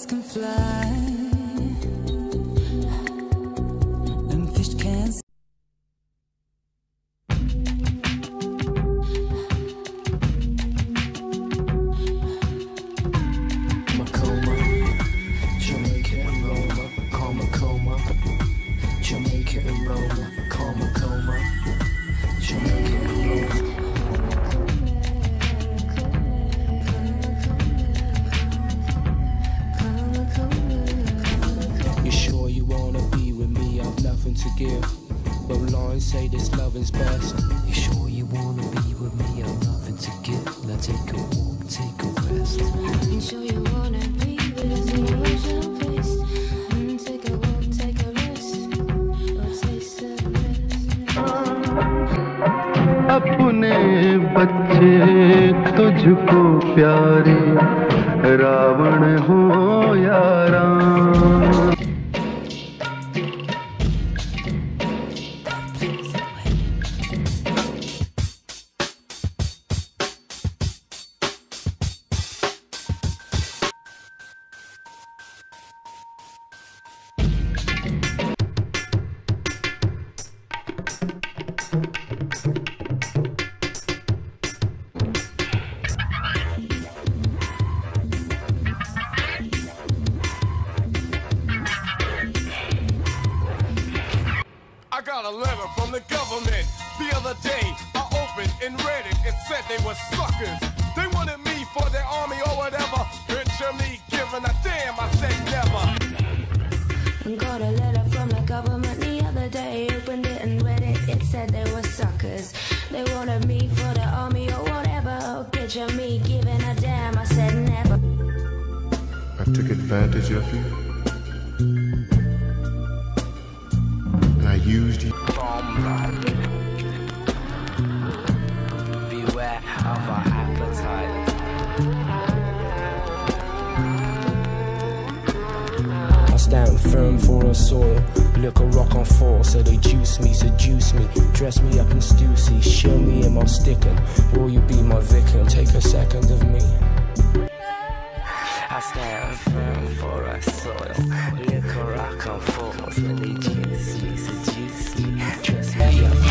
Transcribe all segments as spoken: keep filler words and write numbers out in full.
birds can fly and fish can swim. Macoma, Jamaica and Roma, call Macoma. Jamaica and Roma, call Macoma. Jamaica and Roma. You sure you wanna be with me? I've nothing to give, but lines say this loving's best. You sure you wanna be with me? I've nothing to give. Now take a walk, take a rest. You sure you wanna be with us in your original place? Mm, take a walk, take a rest, or taste the rest. अपने बच्चे तुझको प्यारे रावण हो या Ram. I got a letter from the government the other day. I opened and read it. It said they were suckers. They wanted me for their army or whatever. Picture me giving a damn. I said never. Got a letter from the government the other day. Opened it and read it. It said they were suckers. They wanted me for the army or whatever. Picture me giving a damn. I said never. I took advantage of you. And I used you. Beware of our appetite. I stand firm for a soil. Look a rock on fall, so they juice me, seduce me, dress me up in Stussy, shill me in my sticking. Will you be my victim? Take a second of me. I stand firm for a soil. Look a rock on fall, so they juice me, seduce me, dress me up.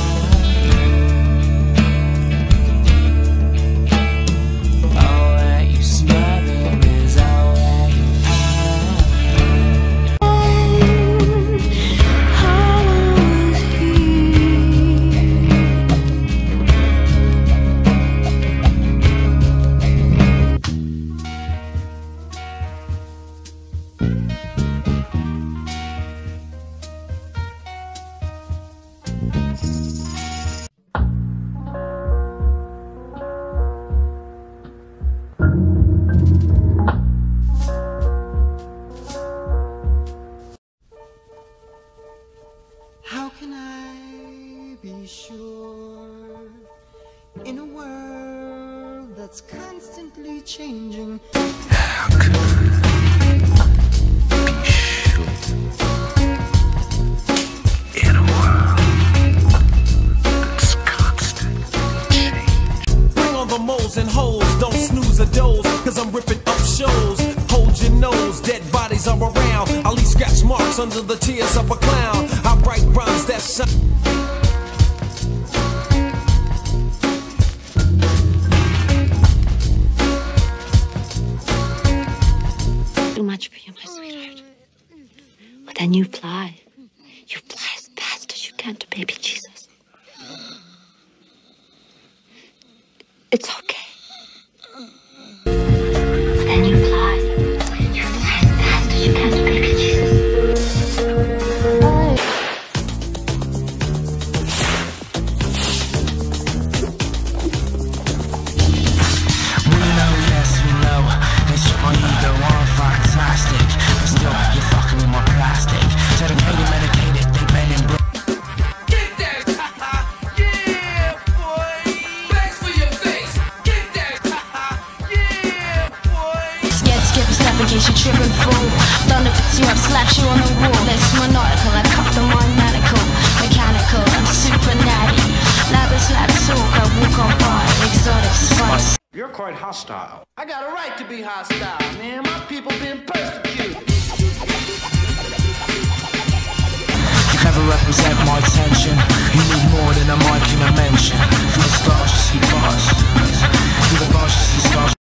How can I be sure in a world that's constantly changing? How can I be sure in a world that's constantly changing? Bring on the moles and holes, don't snooze or doze, cause I'm ripping up shows. Hold your nose, dead bodies are around. I leave scratch marks under the tears of a clown. I write rhymes that shine. Too much for you, my sweetheart. But then you fly. You fly as fast as you can to baby Jesus. It's okay. But then you fly. You fly as fast as you can to baby Jesus. We know, yes, we know. It's my ego, I'm fantastic. But still, you're fucking with my plastic. Dedicated, medicated, they bend and break. Get that hostile. I got a right to be hostile, man. My people being persecuted. You never represent my attention. You need more than a mic and a mention. Through the stars you see bars. Through the bars you see stars